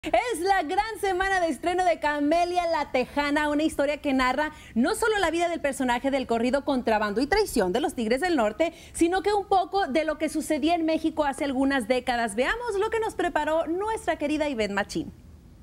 Es la gran semana de estreno de Camelia la Tejana, una historia que narra no solo la vida del personaje del corrido Contrabando y Traición de los Tigres del Norte, sino que un poco de lo que sucedía en México hace algunas décadas. Veamos lo que nos preparó nuestra querida Ivette Machín.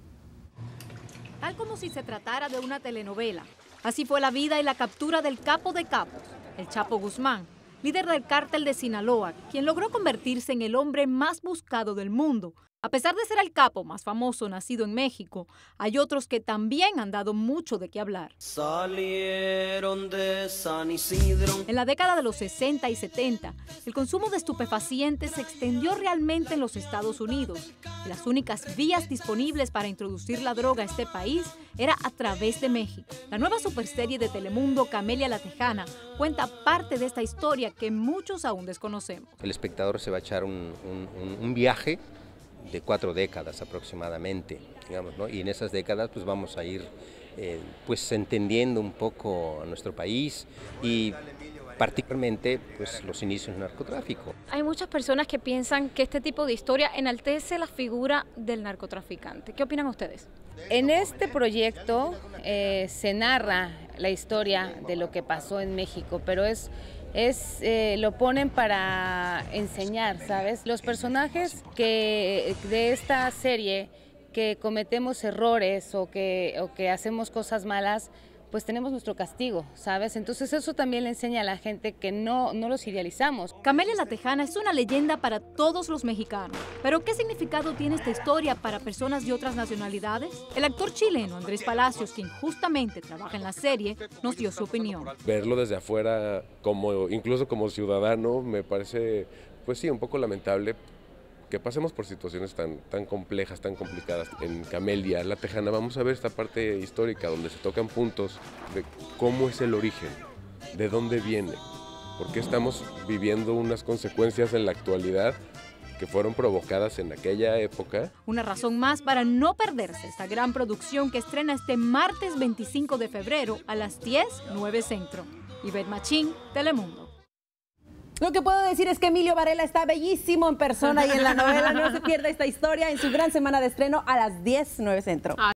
Tal como si se tratara de una telenovela, así fue la vida y la captura del capo de capos, el Chapo Guzmán, líder del cártel de Sinaloa, quien logró convertirse en el hombre más buscado del mundo. A pesar de ser el capo más famoso nacido en México, hay otros que también han dado mucho de qué hablar. Salieron de San Isidro. En la década de los 60 y 70, el consumo de estupefacientes se extendió realmente en los Estados Unidos. Y las únicas vías disponibles para introducir la droga a este país era a través de México. La nueva superserie de Telemundo, Camelia la Tejana, cuenta parte de esta historia que muchos aún desconocemos. El espectador se va a echar un viaje de 4 décadas aproximadamente, digamos, ¿no? Y en esas décadas pues vamos a ir pues entendiendo un poco a nuestro país y particularmente pues los inicios del narcotráfico. Hay muchas personas que piensan que este tipo de historia enaltece la figura del narcotraficante. ¿Qué opinan ustedes? En este proyecto se narra la historia de lo que pasó en México, pero lo ponen para enseñar, ¿sabes? Los personajes de esta serie que cometemos errores o que hacemos cosas malas, pues tenemos nuestro castigo, ¿sabes? Entonces eso también le enseña a la gente que no los idealizamos. Camelia la Tejana es una leyenda para todos los mexicanos. ¿Pero qué significado tiene esta historia para personas de otras nacionalidades? El actor chileno Andrés Palacios, quien justamente trabaja en la serie, nos dio su opinión. Verlo desde afuera, incluso como ciudadano, me parece, pues sí, un poco lamentable que pasemos por situaciones tan complejas, tan complicadas. En Camelia la Tejana vamos a ver esta parte histórica donde se tocan puntos de cómo es el origen, de dónde viene, por qué estamos viviendo unas consecuencias en la actualidad que fueron provocadas en aquella época. Una razón más para no perderse esta gran producción que estrena este martes 25 de febrero a las 10, 9 Centro. Ivette Machín, Telemundo. Lo que puedo decir es que Emilio Varela está bellísimo en persona y en la novela. No se pierda esta historia en su gran semana de estreno a las 10, 9 Centro.